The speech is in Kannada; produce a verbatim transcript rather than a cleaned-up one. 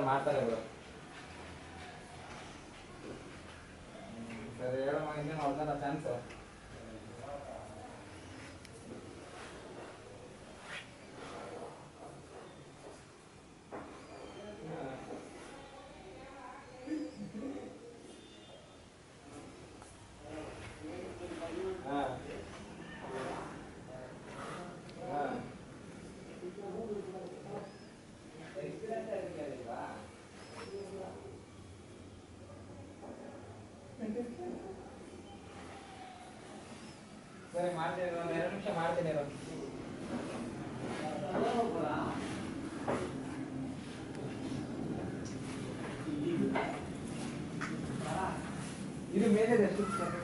ಮಾಡ್ತಾರೆ ಬಿಡು. ಸರಿ ಹೇಳಮ್ಮ, ಇನ್ನೇನು ಅವ್ರನ್ನ ಚಾನ್ಸು. ಸರಿ ಮಾಡ್ತೀನಿ, ಒಂದು ಎರಡು ನಿಮಿಷ ಮಾಡ್ತೀನಿ. ಇದು ಮೇಲೆ ಎಷ್ಟು